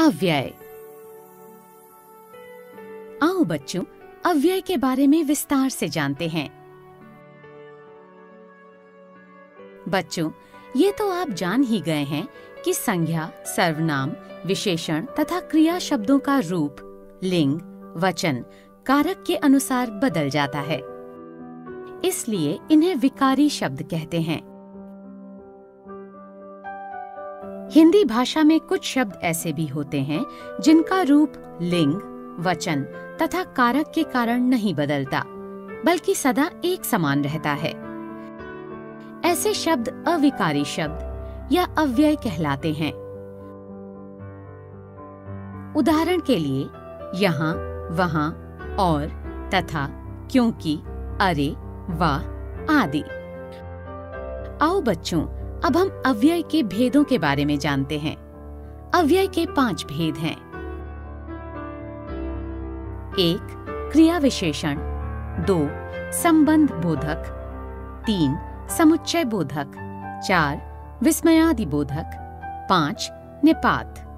अव्यय। आओ बच्चों, अव्यय के बारे में विस्तार से जानते हैं। बच्चों, ये तो आप जान ही गए हैं कि संज्ञा, सर्वनाम, विशेषण तथा क्रिया शब्दों का रूप, लिंग, वचन, कारक के अनुसार बदल जाता है, इसलिए इन्हें विकारी शब्द कहते हैं। हिंदी भाषा में कुछ शब्द ऐसे भी होते हैं जिनका रूप लिंग, वचन तथा कारक के कारण नहीं बदलता, बल्कि सदा एक समान रहता है। ऐसे शब्द अविकारी शब्द या अव्यय कहलाते हैं। उदाहरण के लिए यहाँ, वहाँ, और, तथा, क्योंकि, अरे, वाह आदि। आओ बच्चों, अब हम अव्यय के भेदों के बारे में जानते हैं। अव्यय के 5 भेद हैं। 1. क्रिया विशेषण, 2. संबंध बोधक, 3. समुच्चय बोधक, 4. विस्मयादि बोधक, 5. निपात।